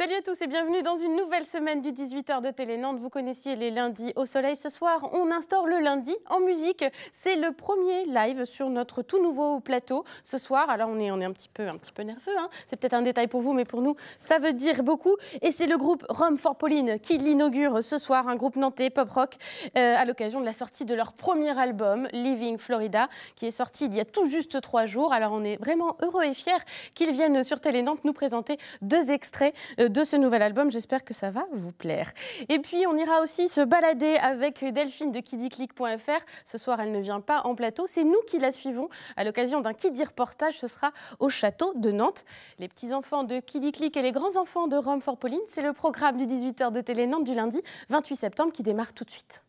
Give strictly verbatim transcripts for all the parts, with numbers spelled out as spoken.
Salut à tous et bienvenue dans une nouvelle semaine du dix-huit heures de Télé Nantes. Vous connaissiez les lundis au soleil. Ce soir, on instaure le lundi en musique. C'est le premier live sur notre tout nouveau plateau ce soir. Alors on est, on est un, petit peu, un petit peu nerveux, hein. C'est peut-être un détail pour vous, mais pour nous, ça veut dire beaucoup. Et c'est le groupe Rome for Pauline qui l'inaugure ce soir, un groupe nantais pop-rock euh, à l'occasion de la sortie de leur premier album, Living Florida, qui est sorti il y a tout juste trois jours. Alors on est vraiment heureux et fiers qu'ils viennent sur Télé Nantes nous présenter deux extraits de ce nouvel album. J'espère que ça va vous plaire. Et puis, on ira aussi se balader avec Delphine de kidiclick point F R. Ce soir, elle ne vient pas en plateau. C'est nous qui la suivons à l'occasion d'un Kiddy reportage. Ce sera au château de Nantes. Les petits-enfants de Kidiclick et les grands-enfants de Rome for Pauline, c'est le programme du dix-huit heures de Télé Nantes du lundi vingt-huit septembre qui démarre tout de suite.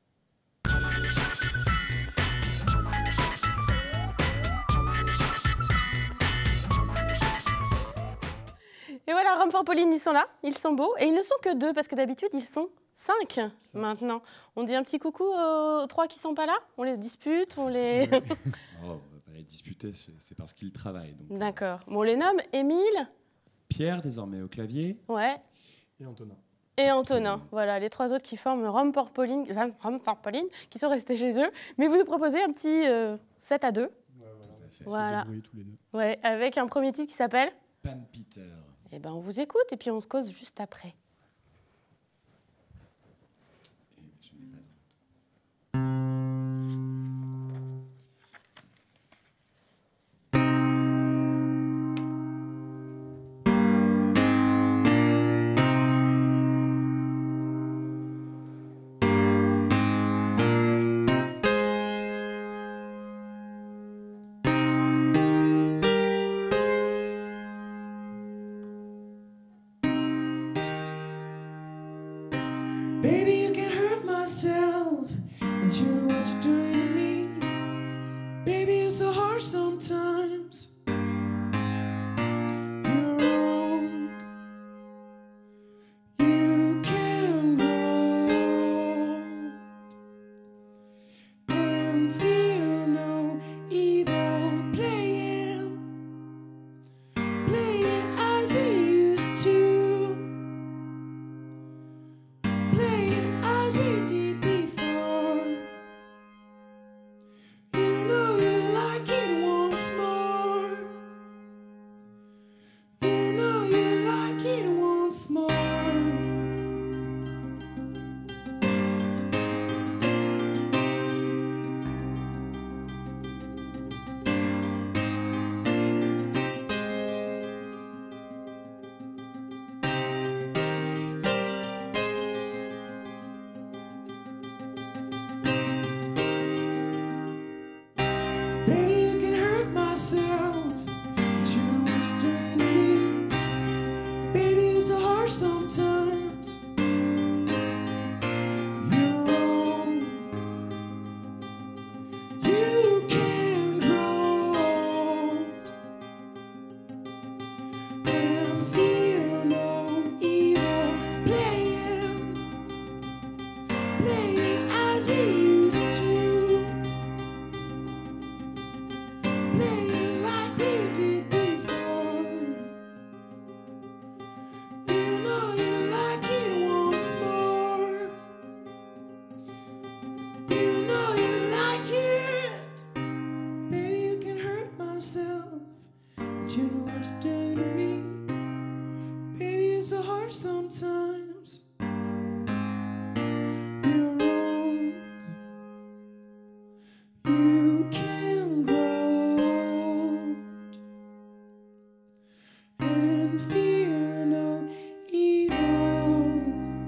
Et voilà, Rome for Pauline, ils sont là, ils sont beaux. Et ils ne sont que deux, parce que d'habitude, ils sont cinq maintenant. On dit un petit coucou aux trois qui ne sont pas là? On les dispute, on les... Oui. Oh, on ne va pas les disputer, c'est parce qu'ils travaillent. D'accord. Bon, on les nomme Émile. Pierre, désormais au clavier. Ouais. Et Antonin. Et Antonin. Voilà, les trois autres qui forment Rome for Pauline, enfin, Rome for Pauline, qui sont restés chez eux. Mais vous nous proposez un petit euh, sept à deux. Ouais, Voilà. voilà. Tous les deux. Ouais, avec un premier titre qui s'appelle Pan Peter. Eh ben, on vous écoute et puis on se cause juste après. Baby, you can hurt myself, and you know what you're doing to me. Baby, you're so harsh sometimes. You're wrong. You can hold and fear no evil, playing, playing as we used to. Playing as we did before. You know you like it once more. You know you like it once more. Baby, you can hurt myself, but you know what you're doing to me. Baby, you're so harsh sometimes. You're wrong. You can hold and fear no evil, playing, playing as we used to. Playing like we did before. You know you like it once more. You know you like it. Baby, you can hurt myself, but you know what you're doing to me. Baby, you're so harsh sometimes. You're wrong. You can grow and fear no evil.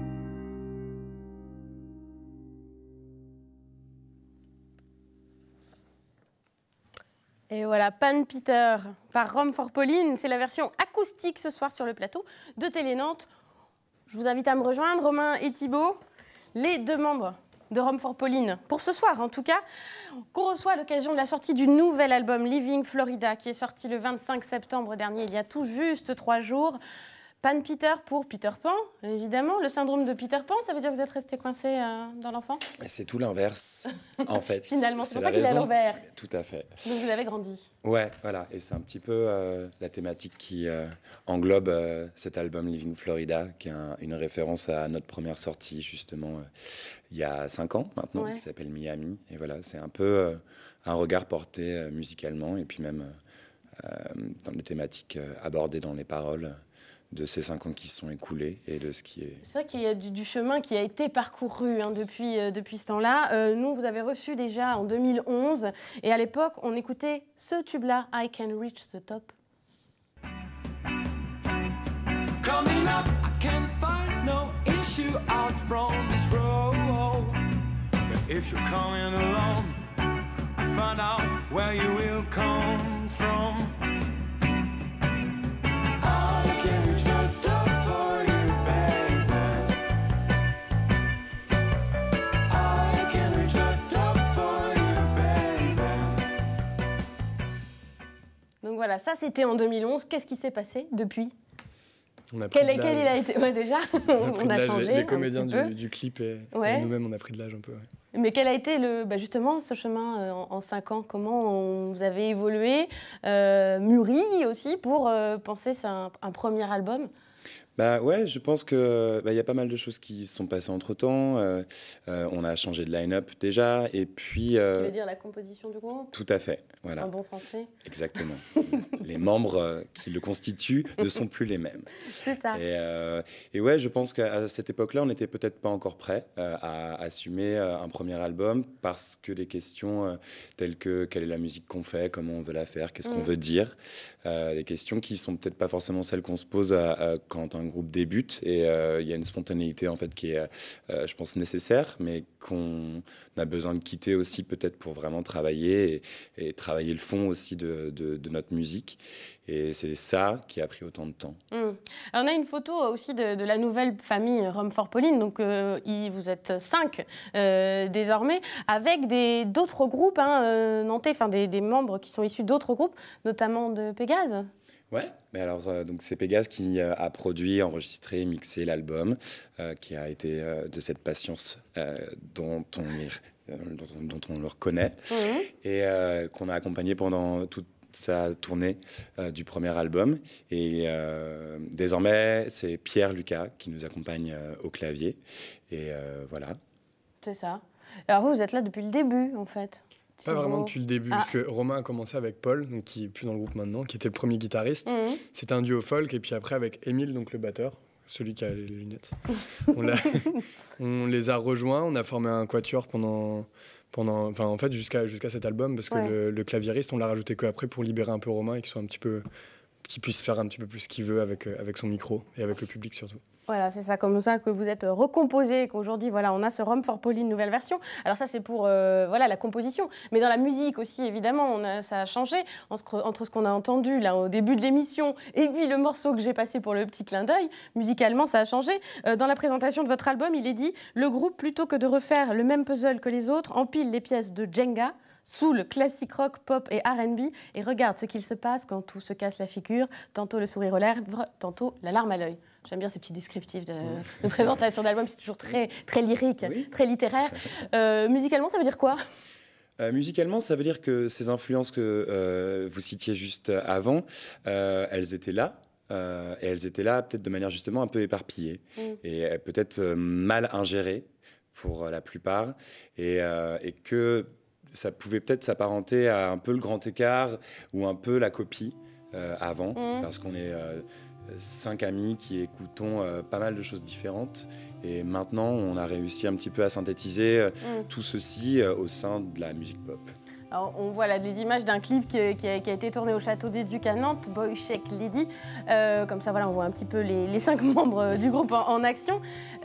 Et voilà, Pan Peter par Rome for Pauline. C'est la version acoustique ce soir sur le plateau de Télé Nantes. Je vous invite à me rejoindre, Romain et Thibaut, les deux membres de Rome for Pauline, pour ce soir en tout cas, qu'on reçoit à l'occasion de la sortie du nouvel album Living Florida, qui est sorti le vingt-cinq septembre dernier, il y a tout juste trois jours. Pan Peter pour Peter Pan, évidemment. Le syndrome de Peter Pan, ça veut dire que vous êtes resté coincé euh, dans l'enfance? C'est tout l'inverse, en fait. Finalement, c'est pour la ça qu'il est à raison. l'envers. Tout à fait. Donc vous avez grandi. Ouais, voilà. Et c'est un petit peu euh, la thématique qui euh, englobe euh, cet album Living Florida, qui est un, une référence à notre première sortie, justement, euh, il y a cinq ans maintenant, Ouais. qui s'appelle Miami. Et voilà, c'est un peu euh, un regard porté euh, musicalement, et puis même euh, dans les thématiques euh, abordées dans les paroles de ces cinq ans qui se sont écoulés et de ce qui est... C'est vrai qu'il y a du, du chemin qui a été parcouru hein, depuis, euh, depuis ce temps-là. Euh, nous, vous avez reçu déjà en deux mille onze. Et à l'époque, on écoutait ce tube-là, I Can Reach the Top. Coming up, I can't find no issue out from this road. But if you're coming along, I find out where you will come from. I can reach the top for you, baby. I can reach the top for you, baby. Donc voilà, ça c'était en deux mille onze. Qu'est-ce qui s'est passé depuis? On a pris Quel, de quel il l'âge. a été ouais, déjà, On a, pris on de a l'âge. changé Les, les un comédiens petit peu. du, du clip et, Ouais. et nous-mêmes, on a pris de l'âge un peu. Ouais. Mais quel a été le, bah justement ce chemin euh, en, en cinq ans? Comment on- vous avez évolué, euh, mûri aussi pour euh, penser c'est un, un premier album? Bah ouais, je pense que bah, y a pas mal de choses qui se sont passées entre-temps. Euh, euh, on a changé de line-up déjà, et puis... Tu euh, veux dire la composition du groupe? tout à fait, voilà, En bon français? exactement. Les membres euh, qui le constituent ne sont plus les mêmes. C'est ça. Et, euh, et ouais, je pense qu'à cette époque-là, on n'était peut-être pas encore prêt euh, à assumer euh, un premier album, parce que les questions euh, telles que quelle est la musique qu'on fait, comment on veut la faire, qu'est-ce qu'on Mm. veut dire, euh, des questions qui sont peut-être pas forcément celles qu'on se pose à- à- quand un groupe débute. Et euh, il y a une spontanéité en fait qui est, euh, je pense, nécessaire, mais qu'on a besoin de quitter aussi peut-être pour vraiment travailler et, et travailler le fond aussi de, de, de notre musique. Et c'est ça qui a pris autant de temps. Mm. Alors, on a une photo aussi de, de la nouvelle famille Rome for Pauline. Donc, euh, il- vous êtes cinq euh, désormais, avec des- d'autres groupes hein, euh, nantais, enfin des, des membres qui sont issus d'autres groupes, notamment de Pégase. Ouais, mais alors euh, donc c'est Pégase qui euh, a produit, enregistré, mixé l'album, euh, qui a été euh, de cette patience euh, dont on les- euh, dont, on- dont on le reconnaît, Mhm. et euh, qu'on a accompagné pendant toute sa tournée euh, du premier album. Et euh, désormais, c'est Pierre Lucas qui nous accompagne euh, au clavier. Et euh, voilà. C'est ça. Alors, vous, vous êtes là depuis le début, en fait. Pas Thibaut. vraiment depuis le début, Ah. parce que Romain a commencé avec Paul, donc qui est plus dans le groupe maintenant, qui était le premier guitariste. Mhm. C'était un duo folk, et puis après avec Émile, donc le batteur, celui qui a les lunettes. on, l'a- on les a rejoints, on a formé un quatuor pendant, pendant, enfin en fait jusqu'à jusqu'à cet album, parce que Ouais. le, le claviériste, on l'a rajouté qu'après pour libérer un peu Romain et qu'il soit un petit peu, qu'il puisse faire un petit peu plus ce qu'il veut avec euh, avec son micro et avec le public surtout. Voilà, c'est ça, comme ça que vous êtes recomposé, qu'aujourd'hui, voilà, on a ce Rome for Pauline nouvelle version. Alors ça, c'est pour euh, voilà, la composition. Mais dans la musique aussi, évidemment, on a, ça a changé entre, entre ce qu'on a entendu là au début de l'émission et puis le morceau que j'ai passé pour le petit clin d'œil. Musicalement, ça a changé. Euh, dans la présentation de votre album, il est dit « Le groupe, plutôt que de refaire le même puzzle que les autres, empile les pièces de Jenga ». Soul, classique rock, pop et R and B, et regarde ce qu'il se passe quand tout se casse la figure, tantôt le sourire aux lèvres, tantôt la larme à l'œil. J'aime bien ces petits descriptifs de, de présentation d'album, c'est toujours très, très lyrique, Oui. très littéraire. Euh, musicalement, ça veut dire quoi? Euh, musicalement, ça veut dire que ces influences que euh, vous citiez juste avant, euh, elles étaient là. Euh, et elles étaient là peut-être de manière justement un peu éparpillée Mm. et euh, peut-être euh, mal ingérées pour euh, la plupart, et, euh, et que ça pouvait peut-être s'apparenter à un peu le grand écart ou un peu la copie euh, avant, Mm. parce qu'on est euh, cinq amis qui écoutons euh, pas mal de choses différentes, et maintenant on a réussi un petit peu à synthétiser euh, Mm. tout ceci euh, au sein de la musique pop. Alors, on voit là des images d'un clip qui, qui a, qui a été tourné au Château des Ducs à Nantes, Boy Shake Lady. Euh, comme ça, voilà, on voit un petit peu les, les cinq membres du groupe en, en action.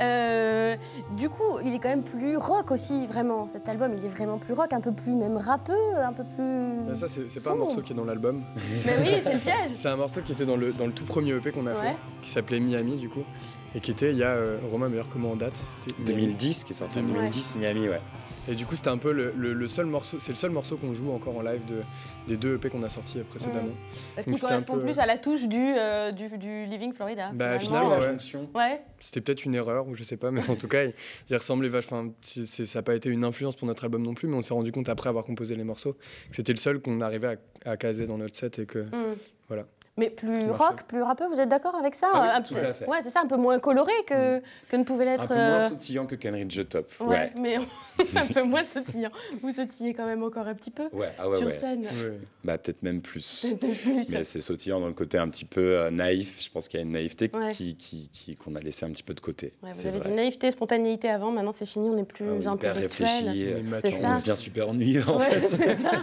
Euh, du coup, il est quand même plus rock aussi, vraiment. Cet album, il est vraiment plus rock, un peu plus même rappeux, un peu plus... Ben ça c'est c'est pas un sombre. morceau qui est dans l'album. Mais oui, c'est le piège. C'est un morceau qui était dans le, dans le tout premier E P qu'on a Ouais. fait, qui s'appelait Miami du coup. et qui était, il y a euh, Romain, meilleur comment en date, c'était deux mille dix, qui est sorti en deux mille dix, Miami, ouais. Et du coup, c'était un peu le, le, le seul morceau, c'est le seul morceau qu'on joue encore en live de, des deux E P qu'on a sortis précédemment. Mmh. Parce Donc, qu'il c'était un correspond peu- plus à la touche du, euh, du, du Living Florida. Bah, finalement. finalement, la ouais. jonction. Ouais. C'était peut-être une erreur, ou je sais pas, mais en tout cas, il, il ressemblait vachement. Enfin, c'est- c'est- ça n'a pas été une influence pour notre album non plus, mais on s'est rendu compte après avoir composé les morceaux que c'était le seul qu'on arrivait à, à caser dans notre set et que. Mmh. Voilà. Mais plus Qui rock, marchait. plus rappeux, vous êtes d'accord avec ça? Ah oui, Un tout peu- à fait. Ouais, c'est ça, un peu moins coloré que, que ne pouvait Un l'être. peu moins euh, sautillant que Kenridge the Top. Ouais, Ouais. mais un peu moins sautillant. Vous sautillez quand même encore un petit peu Ouais, ah ouais, sur ouais. scène. Ouais. Bah, peut-être même plus. Peut-être plus. Mais c'est sautillant dans le côté un petit peu euh, naïf. Je pense qu'il y a une naïveté Ouais. qui, qui, qui- qu'on a laissé un petit peu de côté. Ouais, vous c'est avez vrai. dit naïveté, spontanéité avant, maintenant c'est fini, on n'est plus Ah oui, hyper intellectuel. réfléchi, On est euh, mature. C'est on ça. devient super ennuyeux en Ouais, fait. c'est ça.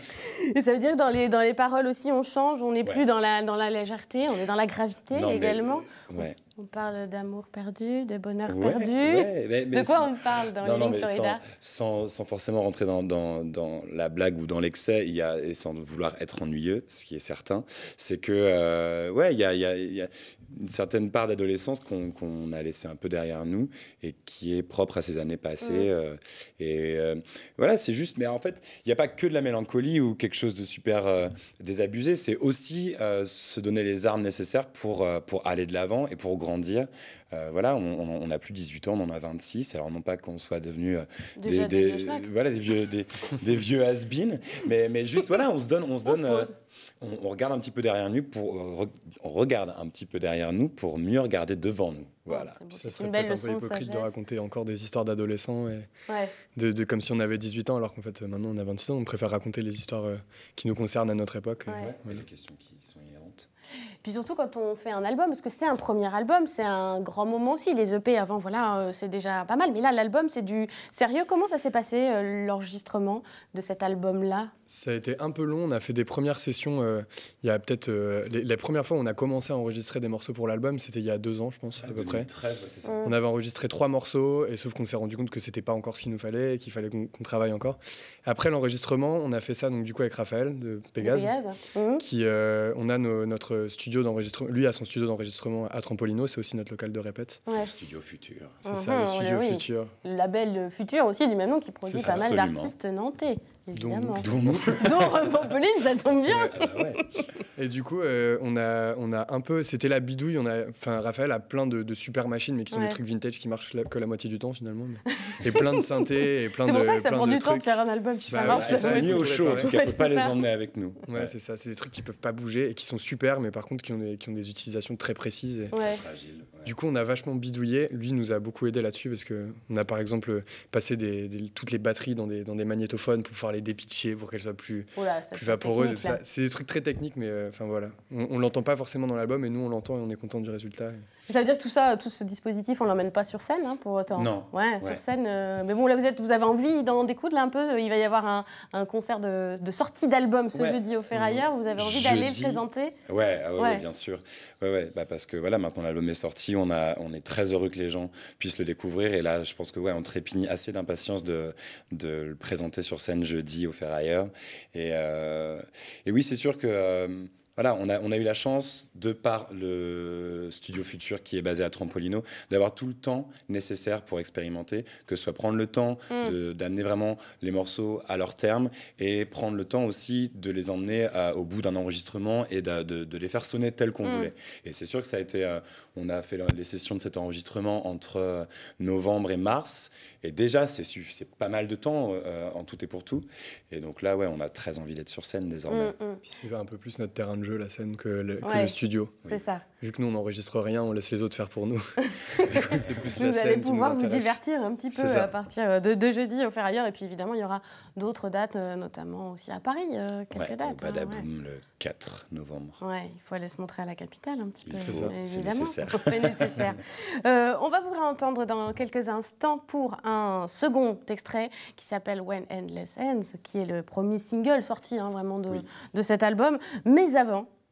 Et ça veut dire que dans les, dans les paroles aussi, on change, on n'est Ouais. plus dans la, dans la légèreté, on est dans la gravité Non, mais, également. euh, ouais. On parle d'amour perdu, de bonheur Ouais, perdu. ouais, mais- mais De quoi c'est- on parle dans Non, non, Living mais Florida? sans, sans, sans forcément rentrer dans, dans, dans la blague ou dans l'excès, il y a, et sans vouloir être ennuyeux, ce qui est certain, c'est que, euh, ouais, il y a, il y, a, il y a une certaine part d'adolescence qu'on qu'on a laissé un peu derrière nous et qui est propre à ces années passées. Mm. euh, et euh, voilà, c'est juste, mais en fait, il n'y a pas que de la mélancolie ou quelque chose de super euh, désabusé, c'est aussi euh, se donner les armes nécessaires pour, euh, pour aller de l'avant et pour grandir. Euh, voilà, on n'a plus dix-huit ans, on en a vingt-six, alors non pas qu'on soit devenus euh, Déjà des, des des, vieux schnocks. voilà, des vieux, des, des vieux has-been, mais, mais juste, voilà, on se donne, on se On se donne, euh, pose. on, on regarde un petit peu derrière nous pour, euh, re- on regarde un petit peu derrière nous pour mieux regarder devant nous. Voilà. C'est beau, Ça c'est serait une belle peut-être un peu leçon de hypocrite de sagesse. raconter encore des histoires d'adolescents et Ouais. de, de- comme si on avait dix-huit ans, alors qu'en fait, maintenant, on a vingt-six ans. On préfère raconter les histoires euh, qui nous concernent à notre époque. Ouais. Ouais, Voilà. les questions qui sont inhérentes. Puis surtout quand on fait un album, parce que c'est un premier album, c'est un grand moment aussi. Les E P avant, voilà, euh, c'est déjà pas mal. Mais là, l'album, c'est du sérieux. Comment ça s'est passé, euh, l'enregistrement de cet album-là? Ça a été un peu long. On a fait des premières sessions. euh, il y a peut-être euh, les, les premières fois où on a commencé à enregistrer des morceaux pour l'album, c'était il y a deux ans, je pense, à peu près. deux mille treize, ouais, c'est ça. Mm. On avait enregistré trois morceaux, et sauf qu'on s'est rendu compte que c'était pas encore ce qu'il nous fallait, et qu'il fallait qu'on qu'on travaille encore. Après l'enregistrement, on a fait ça donc du coup avec Raphaël de Pégase, Pégase. Mhm. qui euh, on a nos- notre studio d'enregistrement. Lui a son studio d'enregistrement à Trampolino, c'est aussi notre local de répète. Ouais. Studio futur. C'est Mhm, ça, le oui, studio oui. futur. Le label Futur aussi, du même nom, qui produit C'est pas ça, mal absolument. d'artistes nantais, évidemment. nous. Dont nous. Dont Pauline, ça tombe bien. Ouais, ah bah ouais. Et du coup, euh, on, a, on a un peu. C'était la bidouille. On a, enfin, Raphaël a plein de, de super machines, mais qui sont Ouais. des trucs vintage qui marchent la- que la moitié du temps finalement. mais- Et plein de synthés et plein C'est de. pour ça que ça plein prend de du temps de trucs. faire un album, si Bah ça ouais, marche. c'est Elles ça, sont il mis faut au tout chaud, en réparer. tout cas, faut pas les Tout emmener avec nous. Ouais, c'est ça. C'est des trucs qui peuvent pas bouger et qui sont super, mais par contre qui ont des, qui ont des utilisations très précises. Et... Ouais. Fragile. ouais. Du coup, on a vachement bidouillé. Lui nous a beaucoup aidé là-dessus parce que on a par exemple passé des, des- toutes les batteries dans des, dans des magnétophones pour pouvoir les dépitcher pour qu'elles soient plus, Oula, ça plus fait vaporeuses. technique, Ça, là. c'est des trucs très techniques, mais euh, enfin voilà. On, on l'entend pas forcément dans l'album, et nous on l'entend et on est content du résultat. Ça veut dire que tout ça, tout ce dispositif, on l'emmène pas sur scène, hein, pour autant. Non. Ouais, Ouais. sur scène. euh, Mais bon, là, vous êtes, vous avez envie d'en découdre là un peu. Il va y avoir un, un concert de, de sortie d'album ce Ouais. jeudi au Ferrailleur. Vous avez envie d'aller le Jeudi. présenter? Ouais, ah ouais, Ouais. ouais, bien sûr. Ouais, ouais, bah parce que voilà, maintenant l'album est sorti, on, a, on est très heureux que les gens puissent le découvrir. Et là, je pense que ouais, on trépigne assez d'impatience de, de le présenter sur scène jeudi au Ferrailleur. Et, euh, et oui, c'est sûr que euh, voilà, on a, on a eu la chance, de par le studio Futur qui est basé à Trampolino, d'avoir tout le temps nécessaire pour expérimenter, que ce soit prendre le temps Mm. de- d'amener vraiment les morceaux à leur terme et prendre le temps aussi de les emmener à- au bout d'un enregistrement et de, de- de les faire sonner tels qu'on Mm. voulait. Et c'est sûr que ça a été... euh, on a fait les sessions de cet enregistrement entre euh, novembre et mars. Et déjà, c'est su- c'est pas mal de temps euh, en tout et pour tout. Et donc là, ouais, on a très envie d'être sur scène désormais. Mm, mm. Puis c'est un peu plus notre terrain de jeu, la scène, que le, que Ouais. le studio. C'est ça. Vu que nous, on n'enregistre rien, on laisse les autres faire pour nous. Du coup, c'est plus la Vous scène allez qui nous pouvoir vous intéresse. divertir un petit peu C'est ça. à partir de, de jeudi au Ferrailleur. Et puis évidemment, il y aura d'autres dates, euh, notamment aussi à Paris, euh, quelques Ouais, dates. au hein, Badaboum le quatre novembre. ouais. Ouais, il faut aller se montrer à la capitale un petit Il peu. faut, c'est évidemment. nécessaire. C'est nécessaire. Euh, on va vous réentendre dans quelques instants pour un second extrait qui s'appelle When Endless Ends, qui est le premier single sorti hein, vraiment de, Oui. de cet album. Mais avant,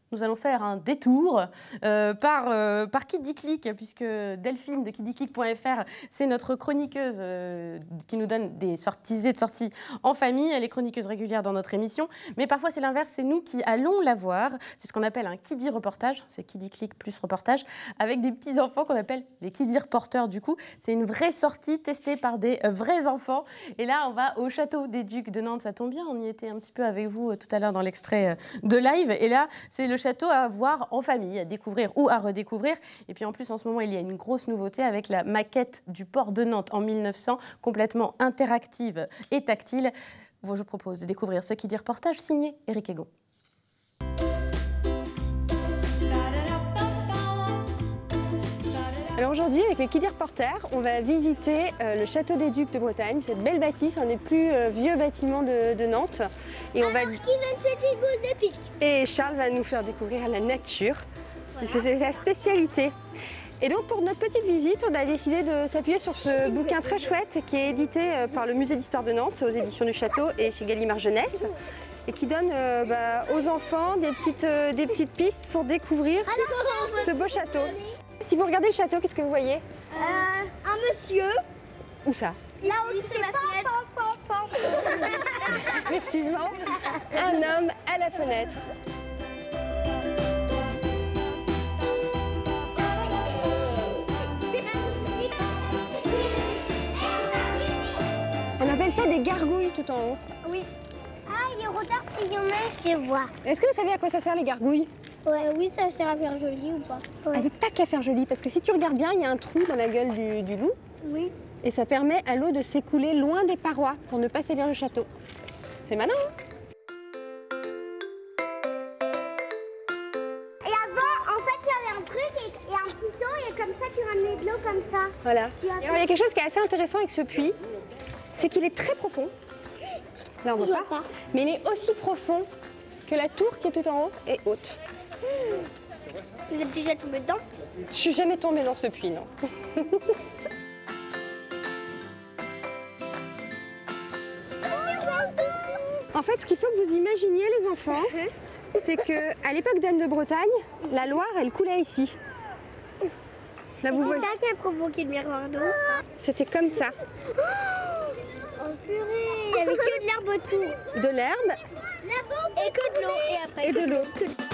nous allons faire un détour euh, par, euh, par Kidiclick, puisque Delphine de kidiclick point F R, c'est notre chroniqueuse euh, qui nous donne des sorties, idées de sorties en famille. Elle est chroniqueuse régulière dans notre émission, mais parfois c'est l'inverse, c'est nous qui allons la voir. C'est ce qu'on appelle un Kiddy reportage, c'est Kidiclick plus reportage, avec des petits enfants qu'on appelle les Kiddy reporters du coup. C'est une vraie sortie testée par des euh, vrais enfants. Et là, on va au château des Ducs de Nantes, ça tombe bien, on y était un petit peu avec vous euh, tout à l'heure dans l'extrait euh, de live. Et là, c'est le château à voir en famille, à découvrir ou à redécouvrir. Et puis en plus, en ce moment, il y a une grosse nouveauté avec la maquette du port de Nantes en mille neuf cents, complètement interactive et tactile. Je vous propose de découvrir ce Kiddy reportage signé Éric Egon. Alors aujourd'hui, avec les Kiddy Reporters, on va visiter euh, le château des Ducs de Bretagne, cette belle bâtisse, un des plus euh, vieux bâtiments de, de Nantes. Et, on va... qui va faire des boules de pique. Et Charles va nous faire découvrir la nature, parce que c'est sa spécialité. Et donc pour notre petite visite, on a décidé de s'appuyer sur ce bouquin très chouette qui est édité euh, par le Musée d'Histoire de Nantes, aux éditions du Château et chez Gallimard Jeunesse, et qui donne euh, bah, aux enfants des petites, euh, des petites pistes pour découvrir ce beau château. Si vous regardez le château, qu'est-ce que vous voyez? Euh, un monsieur. Où ça? Là où c'est ma fenêtre. Effectivement, un homme à la fenêtre. On appelle ça des gargouilles tout en haut. Oui. Ah, il regarde s'il y en a, je vois. Est-ce que vous savez à quoi ça sert les gargouilles? Ouais, oui, ça sert à faire joli ou pas? Elle n'est pas qu'à faire joli, parce que si tu regardes bien, il y a un trou dans la gueule du, du loup. Oui. Et ça permet à l'eau de s'écouler loin des parois pour ne pas salir le château. C'est malin, hein? Et avant, en fait, il y avait un truc et, et un petit seau et comme ça, tu ramenais de l'eau comme ça. Voilà. Tu as- Et alors, il y a quelque chose qui est assez intéressant avec ce puits, c'est qu'il est très profond. Là, on Je voit vois pas. pas. Mais il est aussi profond que la tour qui est tout en haut est haute. Vous êtes déjà tombé dedans? Je suis jamais tombée dans ce puits, non. En fait, ce qu'il faut que vous imaginiez, les enfants, c'est qu'à l'époque d'Anne de Bretagne, la Loire, elle coulait ici. Là, vous C'est voyez, ça qui a provoqué le miroir d'eau. c'était comme ça. Oh purée, il n'y avait que de l'herbe autour. De l'herbe Et que de l'eau. Et après et que de l'eau.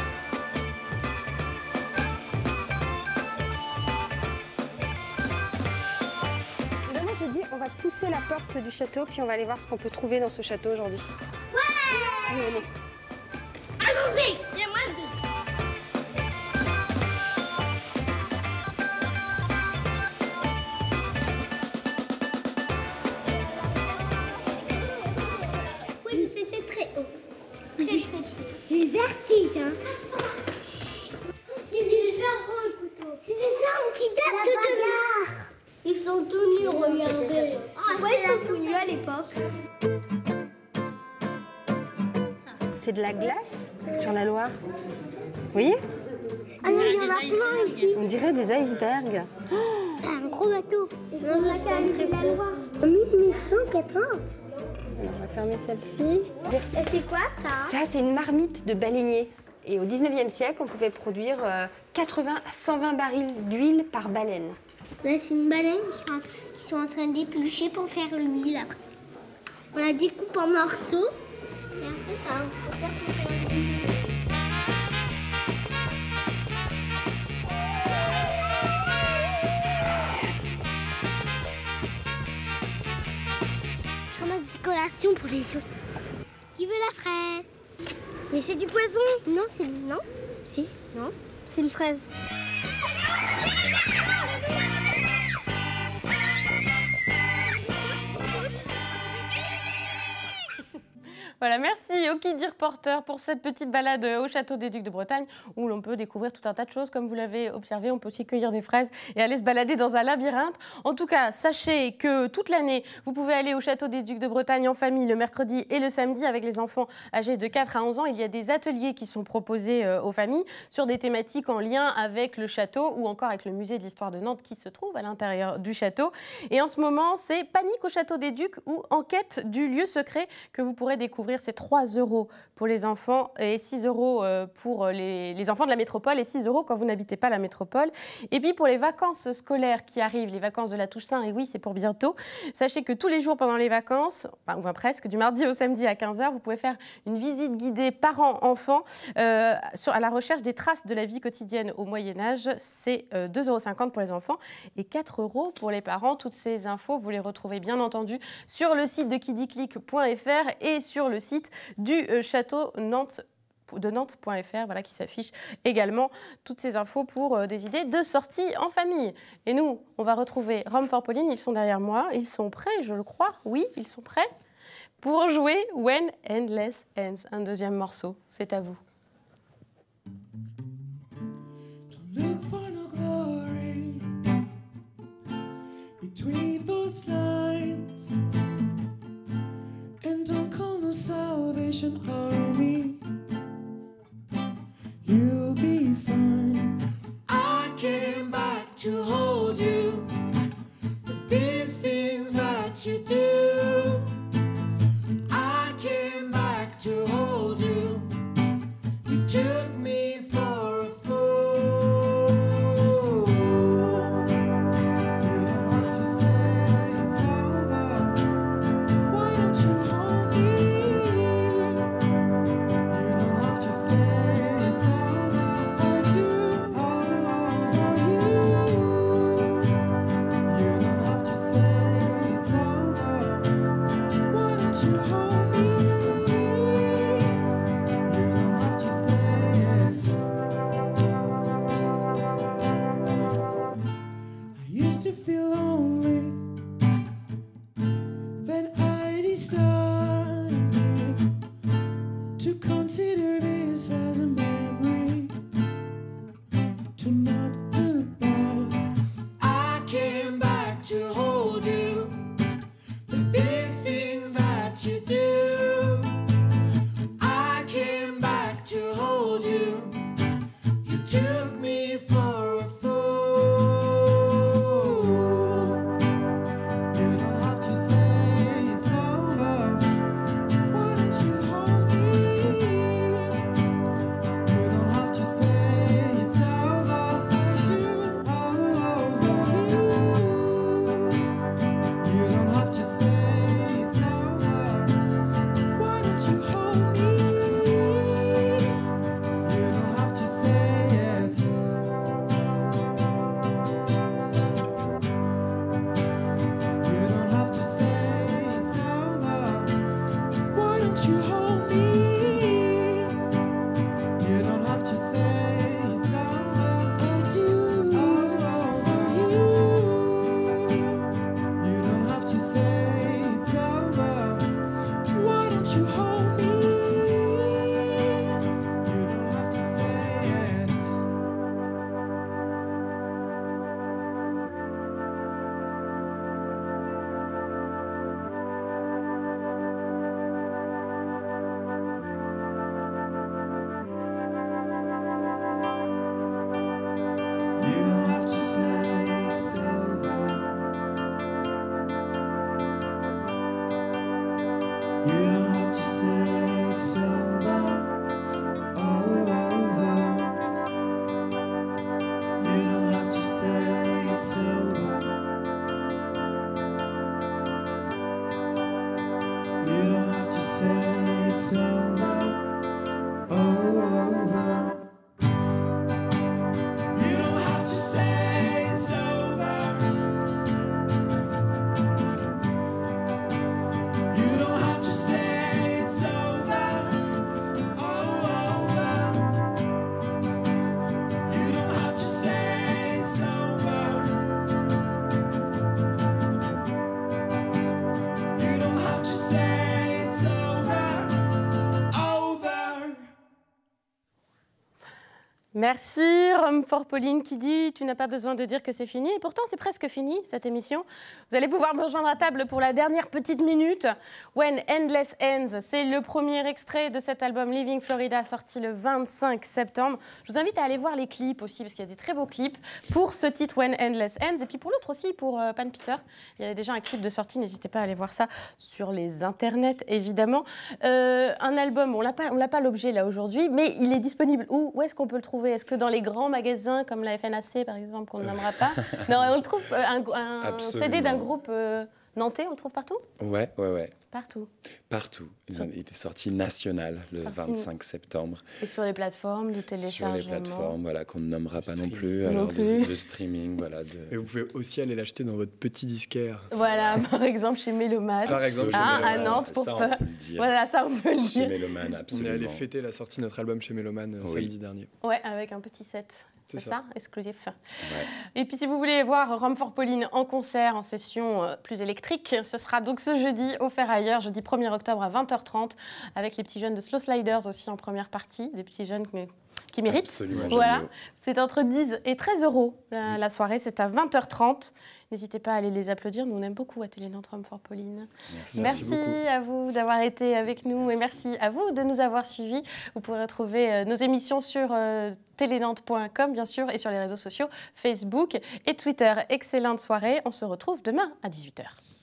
Ben moi, j'ai dit, on va pousser la porte du château, puis on va aller voir ce qu'on peut trouver dans ce château aujourd'hui. Ouais. Allez, allez. Allons-y, c'est moi le but. Oui, je sais, c'est très haut. Très, très haut. J'ai le vertige, hein. C'est des arbres, c'est des arbres qui datent de gare. Ils sont tout nus, regardez. Ah, ouais, ils sont tout nus à l'époque. C'est de la glace sur la Loire. Vous voyez? Ah non, il y en a plein ici. On dirait des icebergs. C'est un gros bateau. On a quand même la Loire. mille neuf cent quatorze. On va fermer celle-ci. Et c'est quoi ça? Ça, c'est une marmite de baleinier. Et au dix-neuvième siècle, on pouvait produire euh, quatre-vingts à cent vingt barils d'huile par baleine. Là, c'est une baleine qui sont, qui sont en train d'éplucher pour faire l'huile après. On la découpe en morceaux. Et après, ça, ça sert pour faire l'huile. Je ramasse des collations pour les autres. Qui veut la fraise? Mais c'est du poison. Non, c'est du... Non. Si. Non. C'est une fraise. Voilà, merci au Kiddy Reporter pour cette petite balade au château des Ducs de Bretagne où l'on peut découvrir tout un tas de choses. Comme vous l'avez observé, on peut aussi cueillir des fraises et aller se balader dans un labyrinthe. En tout cas, sachez que toute l'année, vous pouvez aller au château des Ducs de Bretagne en famille le mercredi et le samedi avec les enfants âgés de quatre à onze ans. Il y a des ateliers qui sont proposés aux familles sur des thématiques en lien avec le château ou encore avec le musée de l'histoire de Nantes qui se trouve à l'intérieur du château. Et en ce moment, c'est Panique au château des Ducs ou Enquête du lieu secret que vous pourrez découvrir découvrir, c'est trois euros pour les enfants et six euros pour les, les enfants de la métropole et six euros quand vous n'habitez pas la métropole. Et puis pour les vacances scolaires qui arrivent, les vacances de la Toussaint, et oui, c'est pour bientôt, sachez que tous les jours pendant les vacances, enfin, enfin presque, du mardi au samedi à quinze heures, vous pouvez faire une visite guidée parents-enfants euh, à la recherche des traces de la vie quotidienne au Moyen-Âge. C'est euh, deux euros cinquante pour les enfants et quatre euros pour les parents. Toutes ces infos, vous les retrouvez bien entendu sur le site de kidiclick point f r et sur le site du euh, château Nantes de Nantes point f r, voilà, qui s'affiche également toutes ces infos pour euh, des idées de sortie en famille. Et nous, on va retrouver Rome for Pauline, ils sont derrière moi, ils sont prêts, je le crois, oui, ils sont prêts pour jouer When Endless Ends, un deuxième morceau. C'est à vous. Look for no glory between those lines, and don't call no Salvation Army. You'll be fine. I came back to hold you, but these things that you do. I came back to hold you. You took me for a fool. You don't have to say it's over. Why don't you hold me? You don't have to say it's over. I do all for you. You don't have to say it's over. Why don't you hold me? You don't have to say it. I used to feel lonely, then I decided to consider this as a memory, to not look back. I came back to hold you, but these things that you do. I came back to hold you. You took me for a fool. You don't have to say it's over. Why don't you hold me? You don't have to say it's over. I do all for you. You don't have to say it's over. Why don't you hold me? You don't have Merci Rome for Pauline qui dit « Tu n'as pas besoin de dire que c'est fini ». Et pourtant, c'est presque fini, cette émission. Vous allez pouvoir me rejoindre à table pour la dernière petite minute. When Endless Ends, c'est le premier extrait de cet album Living Florida, sorti le vingt-cinq septembre. Je vous invite à aller voir les clips aussi, parce qu'il y a des très beaux clips pour ce titre When Endless Ends. Et puis pour l'autre aussi, pour euh, Pan Peter. Il y a déjà un clip de sortie, n'hésitez pas à aller voir ça sur les internets, évidemment. Euh, un album, on l'a pas, on l'a pas l'objet là aujourd'hui, mais il est disponible où? Où est-ce qu'on peut le trouver? Est-ce que dans les grands magasins comme la F N A C, par exemple, qu'on ne nommera pas? Non, on le trouve, euh, un, un C D d'un groupe euh, nantais, on le trouve partout? Ouais, ouais, ouais. Partout. Partout. Il est sorti national le sorti... vingt-cinq septembre. Et sur les plateformes de téléchargement. Sur les plateformes, voilà, qu'on ne nommera pas non plus, non alors plus. De, de streaming, voilà. De... Et vous pouvez aussi aller l'acheter dans votre petit disquaire. Voilà, par exemple chez Méloman. Par exemple, ah, chez Méloman. À Nantes, pour ça, pas... on peut le dire. Voilà, ça, on peut le chez dire. Méloman, absolument. On est allé fêter la sortie de notre album chez Méloman oui. samedi dernier. Ouais, avec un petit set. C'est ça. ça, exclusif. Ouais. Et puis si vous voulez voir Rome for Pauline en concert, en session euh, plus électrique, ce sera donc ce jeudi au Ferrailleur, jeudi premier octobre à vingt heures trente, avec les petits jeunes de Slow Sliders aussi en première partie, des petits jeunes qui, qui méritent. Absolument. Voilà, c'est entre dix et treize euros la, la soirée, c'est à vingt heures trente. N'hésitez pas à aller les applaudir, nous on aime beaucoup à Télénante Rome for Pauline. Merci, merci, merci à vous d'avoir été avec nous merci. Et merci à vous de nous avoir suivis. Vous pourrez retrouver euh, nos émissions sur euh, télénante point com bien sûr et sur les réseaux sociaux Facebook et Twitter. Excellente soirée, on se retrouve demain à dix-huit heures.